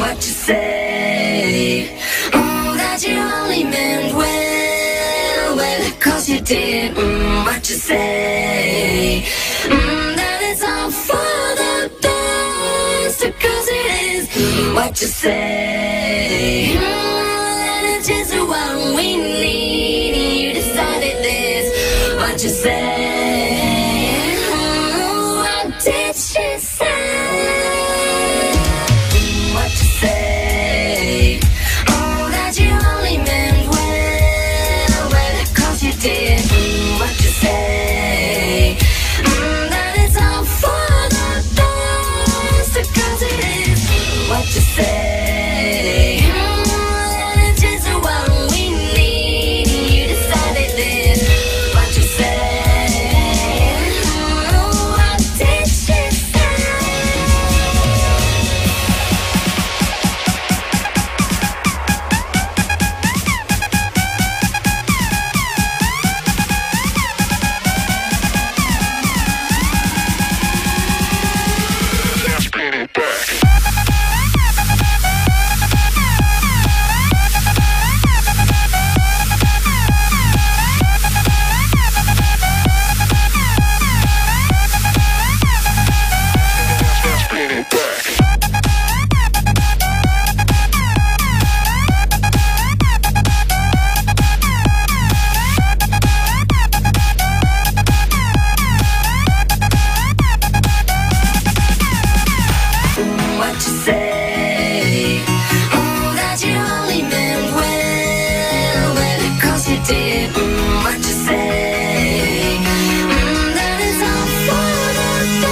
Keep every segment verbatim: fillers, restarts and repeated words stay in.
what you say. Oh, that you only meant well, well, cause you did mm, what you say. Mm, that it's all for the best, cause it is what you say. Mm, that it's just what we need. You decided this, what you say. Oh, what did she say? What you say? Oh, that you only meant well, well, cause you did mm, what you say. Mm, that it's all for the best, cause it is what you say. Mm, that it's just what we need. You decided this, what you say. Oh, what did she say? What you say? Oh, that you only meant well, well, cause you did mm, what you say. Mm, that is all for the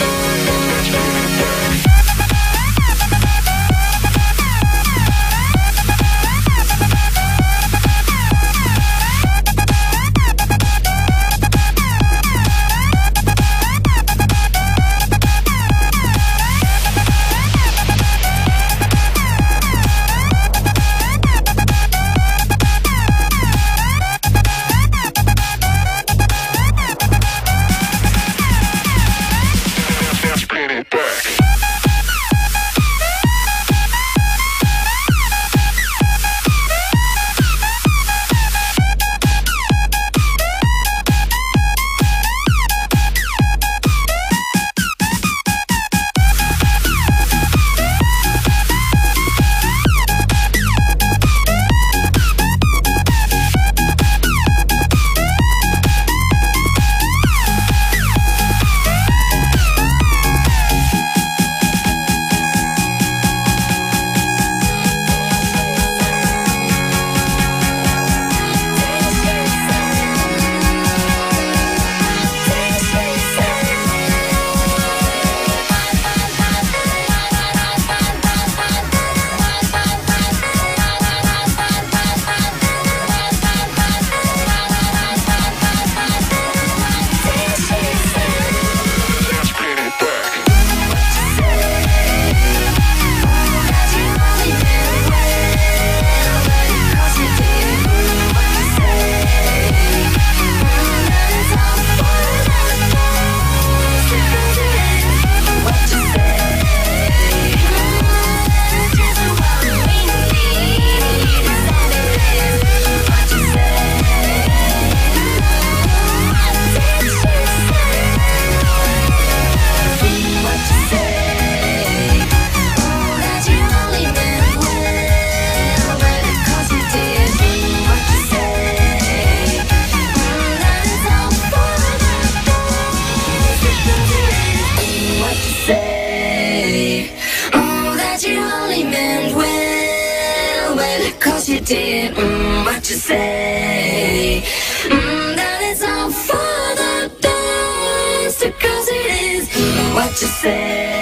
cause you did mm, what you say. Mm, that is all for the best, cause it is what you say.